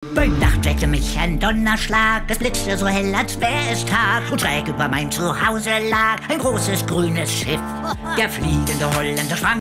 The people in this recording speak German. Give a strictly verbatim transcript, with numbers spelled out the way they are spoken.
Bei Nacht weckte mich ein Donnerschlag, es blitzte so hell, als wär es Tag, und schräg über mein Zuhause lag ein großes grünes Schiff. Der fliegende Holländer sprang